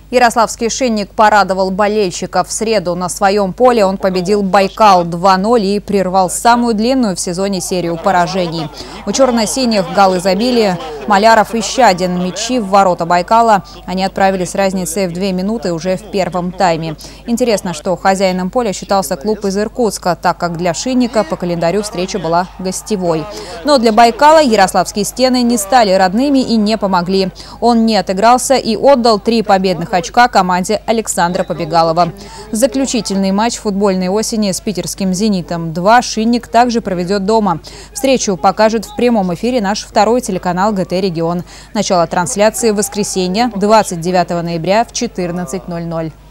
Ярославский «Шинник» порадовал болельщиков. В среду на своем поле он победил «Байкал» 2-0 и прервал самую длинную в сезоне серию поражений. У черно-синих гол изобилия, Маляров и Щадин. Мячи в ворота «Байкала» они отправили с разницей в 2 минуты уже в первом тайме. Интересно, что хозяином поля считался клуб из Иркутска, так как для «Шинника» по календарю встреча была гостевой. Но для «Байкала» ярославские стены не стали родными и не помогли. Он не отыгрался и отдал 3 победных очка команде Александра Побегалова. Заключительный матч футбольной осени с питерским «Зенитом-2» «Шинник» также проведет дома. Встречу покажет в прямом эфире наш второй телеканал ГТ-Регион. Начало трансляции в воскресенье, 29 ноября в 14:00.